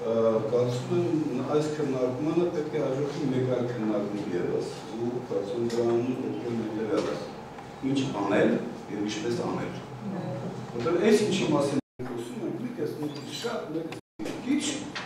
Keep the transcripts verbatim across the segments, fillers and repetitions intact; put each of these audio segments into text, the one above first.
կարծում եմ այս քննարկմանը պետք է հաջորդի մեկ այլ քննարկում ևս ու կարծում դրանում պետք է ներդրել ինչ անել եւ ինչպես անել։ Որտեղ այս ինչի մասին ենք խոսում ենք, մենք այս նույնիսկ շատ մեկ քիչ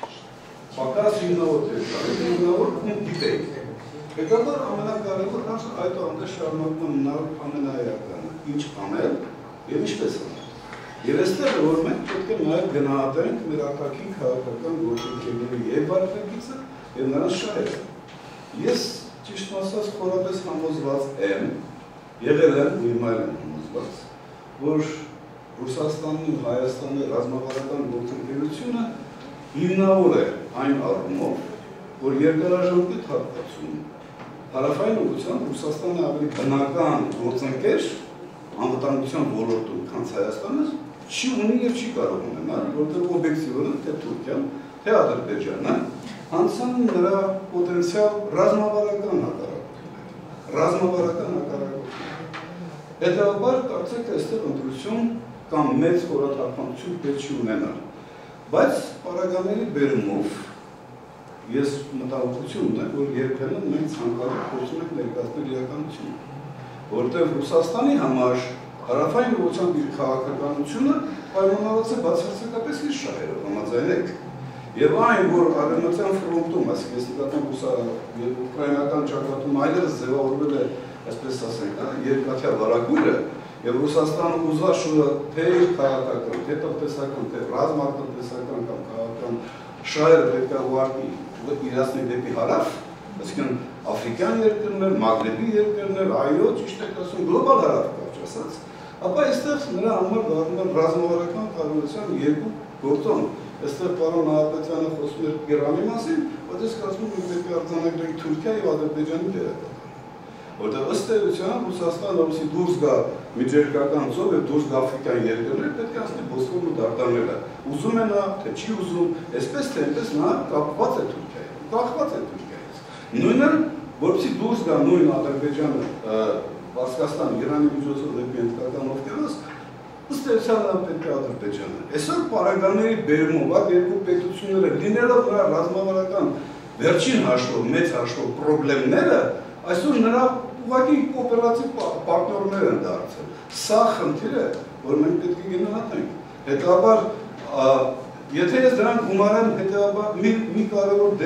պակաս հիմնավոր է, հիմնավոր ու դիտեք։ Հետագար ամենակարևոր հարցը այդ անդր շարունակում ամենաերականը, ինչ անել եւ ինչպես անել։ Եվ այստեղ որ մենք պետք է նաև գնահատենք մեր արտաքին քաղաքական գործընկերների եւ վարչակիցը եւ նրանց շահերը։ Ես ճիշտ ասած խորապես համոզված եմ, եղել եմ ու հիմա եմ համոզված, որ Ռուսաստանի ու Հայաստանի ռազմավարական գործընկերությունը հիմնավոր է այն առումով, որ երկարաժամկետ հատվածում հարավային ուղղությամբ Ռուսաստանը ավելի բնական գործընկեր անվտանգության ոլորտում, քան Հայաստանը չի ունի եւ չի կարող ունենալ, որտեղ օբյեկտիվորեն թե Թուրքիան, թե Ադրբեջանը հանցան նրա պոտենցիալ ռազմավարական հակառակորդներ, ռազմավարական հակառակորդներ։ Հետևաբար կարծեք այստեղ ընտրություն կամ մեծ խորաթափանցություն պետք չի ունենալ, բայց պարագաների բերումով ես մտահոգություն ունեմ, որ երբեմն մենք ցանկալի փորձում ենք ներկայացնել իրականությունը, որտեղ Ռուսաստանի համար հարավային ուղղությամբ իր քաղաքականությունը պայմանավորված է բացարձակապես իր շահերով, համաձայնեք։ Եվ այն, որ արևմտյան ֆրոնտում, այսինքն ես նկատում եմ ուկրաինական ճակատում այլևս ձևավորվել է, այսպես ասենք, երկաթյա վարագույրը, եւ Ռուսաստանը ուզաշուրը թե իր քաղաքական, թե տնտեսական, թե ռազմատնտեսական կամ քաղաքական շահերը պետք է ուղարկի իրացնի դեպի հարավ, այսինքն աֆրիկյան երկրներ, մագրեբի երկրներ, այո, ճիշտ եք ասում, գլոբալ հարավ կարճ ասած, ապա այստեղ նրա համար դառնում են ռազմավարական կառավարության երկու գործոն։ Այստեղ պարոն Նահապետյանը խոսում էր Իրանի մասին, բայց ես կարծում եմ պետք է արձանագրենք Թուրքիա եւ Ադրբեջանի դերակատարությունը։ Որտեղ ըստ էության Ռուսաստանը որսի դուրս գա միջերկրական ծով եւ դուրս գա աֆրիկյան երկրներ, պետք է ասնի Բոսֆորն ու Դարդանելը։ Ուզում է նա, թե չի ուզում, այսպես թե այնպես նա կապված է Թուրքիայով, կախված է Թուրքիայից։ Նույնը, որպեսզի դուրս գա նույն Ադրբեջանը, Պարսկաստան, Իրանի միջոցով դեպի հնդկական ովկիանոս, ըստ էության պետք է Ադրբեջանը։ Այսօր պարագաների բերումով այդ երկու պետությունները լինելով նրա ռազմավարական վերջին հաշվով, մեծ հաշվով պրոբլեմները, այսօր նրա ուղղակի օպերատիվ պարտներներ են դարձել։ Սա խնդիր է, որ մենք պետք է գնահատենք։ Հետաբար, եթե ես դրան գումարեմ, հետաբար մի կարևոր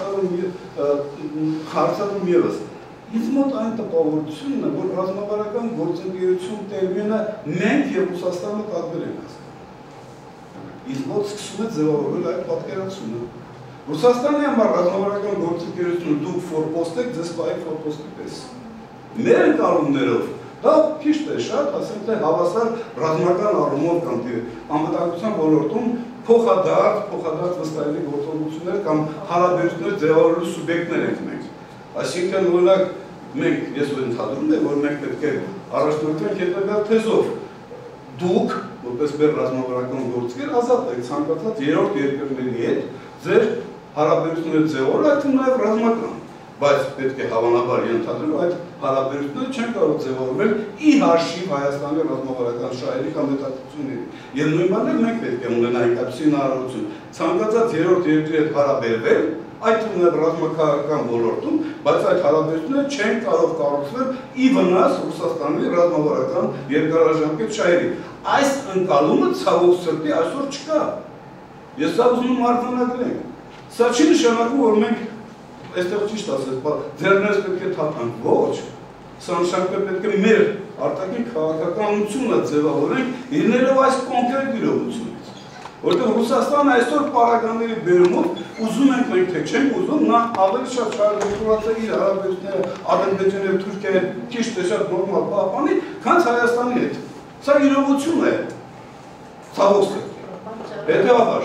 դերակատարում հարցնում ևս, ինձ մոտ այն տպավորությունն է, որ ռազմավարական գործընկերություն տերմինը մենք եւ Ռուսաստանը տարբեր ենք հասկանում։ Ինձ մոտ սկսում է ձևավորվել այդ պատկերացումը։ Ռուսաստանի համար ռազմավարական գործընկերությունը դուք ֆորպոստ եք, ձեզ պահեք ֆորպոստի պես։ Մեր ընկալումներով դա ճիշտ է, շատ, ասենք թե հավասար ռազմական առումով կամ անվտանգության ոլորտում փոխադարձ, փոխադարձ վստահելի գործողություններ կամ հարաբերություններ ձևավորելու սուբյեկտներ ենք մենք։ Այսինքն օրինակ մենք, ես ընդհանրում եմ, որ մենք պետք է առաջնորդենք հետագա թեզով դուք, որպես մեր ռազմավարական գործիքեր, ազատ եք ցանկացած երրորդ երկրների հետ ձեր հարաբերությունները ձևավորել, այդ նաև ռազմական, բայց պետք է հավանաբար ենթադրել, այդ հարաբերությունները չեն կարող ձևավորվել ի հաշիվ Հայաստանի ռազմավարական շահերի կամ հետաքրքրությունների։ Եվ նույն բանը մենք պետք է ունենանք այդպիսի հնարավորություն ցանկացած երրորդ երկրի հետ հարաբերվել, այդ ունենալ ռազմաքաղաքական ոլորտում, բայց այդ հարաբերությունները չեն կարող կառուցվել ի վնաս Ռուսաստանի ռազմավարական երկարաժամկետ շահերի։ Այս ընկալումը ցավոք սրտի այսօր չկա։ Ես սա ուզում եմ արձանագրենք։ Սա չի նշանակում, որ մենք այստեղ ճիշտ ասած, ձեռներս պետք է թափանք, ոչ։ Սա նշանակում է պետք է մեր արտաքին քաղաքականությունը ձևավորենք ելնելով այս կոնկրետ իրողությունից։ Որտեղ Ռուսաստանը այսօր պարագաների բերումով ուզում ենք մենք թե չենք ուզում, նա ավելի շատ շարժեցրած է իր հարաբերությունները Ադրբեջանի եւ Թուրքիայի հետ ճիշտ է շատ նորմալ պահպանի, քան Հայաստանի հետ։ Սա իրողություն է։ Ցավոք սրտի։ Հետևաբար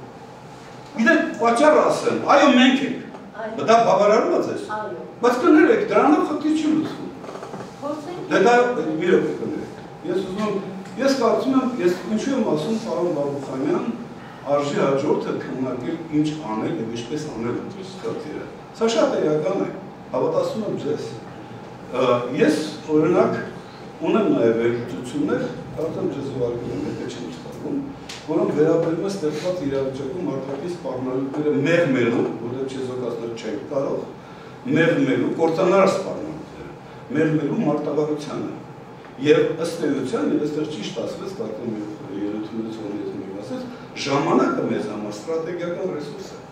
Գիտեք, պատճառը ասեմ, այո մենք ենք, դա բավարարում է ձեզ, բայց կներեք, դրանով խնդիր չի լուծվում։ Դե դա իրոք է կներեք։ Ես ուզում, ես կարծում եմ, ես ինչու եմ ասում պարոն Բաբուխանյան, արժի հաջորդը քննարկել ինչ անել եւ ինչպես անել խնդիրը։ Սա շատ էական է, հավատացնում եմ ձեզ։ Ես օրինակ ունեմ նաեւ վերլուծություններ, կարծեմ ձեզ ուղարկում եմ, եթե չեմ սխալվում, որոնք վերաբերում է ստեղծված իրավիճակում արտաքին սպառնալիքները մեղմելու, որտեղ չեզոքացնել չենք կարող, մեղմելու, կործանարար սպառնալիքները, մեղմելու մարտավարությանը։ Եվ ըստ էության, եւ այստեղ ճիշտ ասվեց, կարծեմ ելույթներից օրինակ ասեց, ժամանակը մեզ համար ստրատեգիական ռեսուրս է։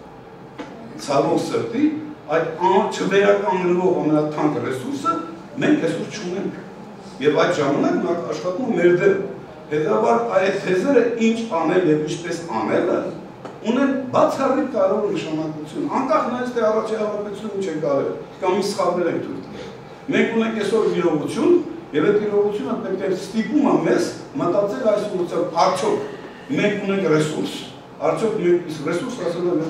Ցավոք սրտի, այդ չվերականգնվող ամենաթանկ ռեսուրսը մենք այսօր չունենք։ Եվ այդ ժամանակն աշխատում մեր դեմ։ Հետևաբար այդ թեզերը ինչ անել եւ ինչպես անելը ունեն բացառիկ կարևոր նշանակություն։ Անկախ նրանից թե առաջի հավաքությունը ինչ է կարել, կամ ինչ սխալներ են թույլ տվել։ Մենք ունենք այսօր իրողություն, եւ այդ իրողությունը պետք է ստիպում է մեզ մտածել այս ուղղությամբ, արդյոք մենք ունենք ռեսուրս, արդյոք մենք ռեսուրս ասել եմ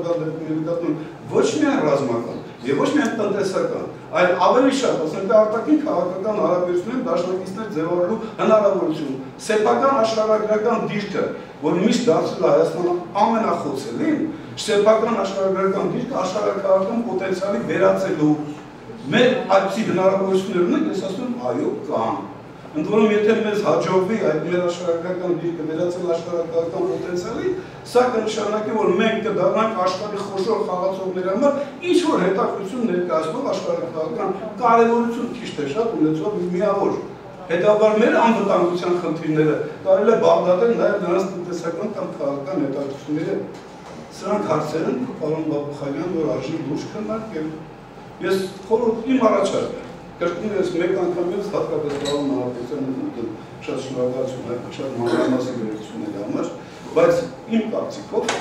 հետագա ոչ միայն ռազմական եւ ոչ միայն տնտեսական, այլ ավելի շատ, ասենք արտաքին քաղաքական հարաբերություններ դաշնակիցներ ձևավորելու հնարավորություն, սեփական աշխարհագրական դիրքը, որ միշտ դարձել է Հայաստանը ամենախոցելին, սեփական աշխարհագրական դիրքը աշխարհագրական պոտենցիալի վերացելու մեր այդպիսի հնարավորություններ ունենք, ես ասում եմ այո կան։ Ընդ որում եթե մեզ հաջողվի այդ մեր աշխարհագրական դիրքը վերացնել աշխարհագրական պոտենցիալի, սա կնշանակի, որ մենք կդառնանք աշխարհի խոշոր խաղացողների համար ինչ որ հետաքրքրություն ներկայացնող աշխարհագրական կարևորություն քիչ թե շատ ունեցող մի միավոր։ Հետաբար մեր անվտանգության խնդիրները կարելի է բաղդատել նաև նրանց տնտեսական կամ քաղաքական հետաքրքրությունները։ Սրանք հարցեր են, պարոն Բաբուխանյան, որ արժի լուրջ քննարկել։ Ես խորհուրդ իմ առաջարկը կրկնում ես մեկ անգամ ես հատկապես պարոն Նահապետյանը շատ շնորհակալություն հայտնի, շատ մանրամասն գերեզությունների համար, բայց իմ կարծիքով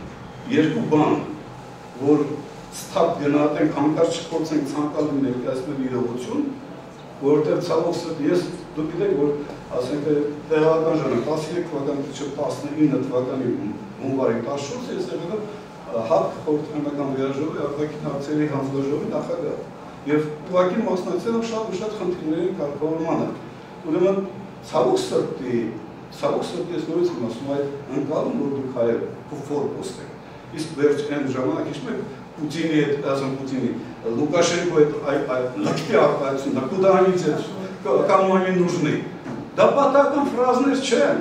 երկու բան, որ ստապ գնահատենք, հանկարծ չփորձենք ցանկալի ներկայացնել իրողություն, որովհետև ցավոք սրտի ես դուք գիտեք, որ ասենք տեղական ժամանակ տասնյոթ թվականի տասնինը թվականի հունվարի տասնչորսը ես եղել եմ ՀԱՊ խորհրդարանական վերաժողովի արտաքին հարցերի հանձնաժողովի նախագահ եւ ուղղակի մասնակցել եմ շատ ու շատ խնդիրների կարգավորմանը։ Ուրեմն ցավոք սրտի, ցավոք սրտի ես նորից եմ ասում այդ ընկալում, որ դուք հայեր ֆորպոստ եք։ Իսկ վերջ այն ժամանակ հիշում եք Պուտինի հետ, ասեմ Պուտինի, Լուկաշենկոյի այդ լքտի արտահայտությունը, կուդա они կому они нужны։ Դա պատահական ֆրազներ չեն։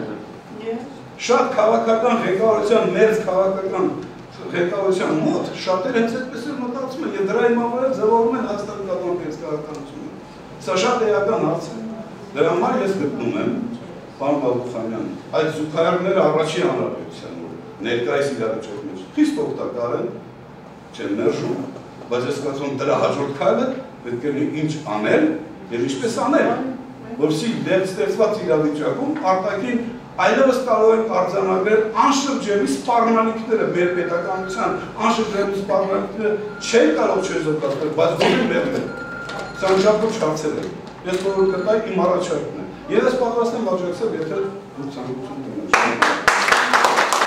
Շատ քաղաքական ղեկավարության, մեր քաղաքական ղեկավարության մոտ շատեր հենց այդպես էլ մտածում են եւ դրա հիման վրա ձևավորում են Հայաստանի կառավարության քաղաքականությունը։ Սա շատ էական հարց է։ Դրա համար ես գտնում եմ, պարոն Բաբուխանյան, այդ զուգահեռները առաջի հանրապետության ներկայիս իրավիճակի մեջ խիստ օգտակար են, չեն մերժում, բայց ես կարծում եմ դրա հաջորդ քայլը պետք է ինչ անել եւ ինչպես անել, որովհետեւ դեռ ստեղծված իրավիճակում արտաքին այլևս կարող ենք արձանագրել անշրջելի սպառնալիքները մեր պետականության, անշրջելի սպառնալիքները չեն կարող չեզոքացնել, բայց գոնե մեղմել։ Սա անշապուր չարցել է։ Ես որ կտայի իմ առաջարկն է։ Եվ ես պատրաստ եմ աջակցել, եթե դուք ցանկություն ունեք։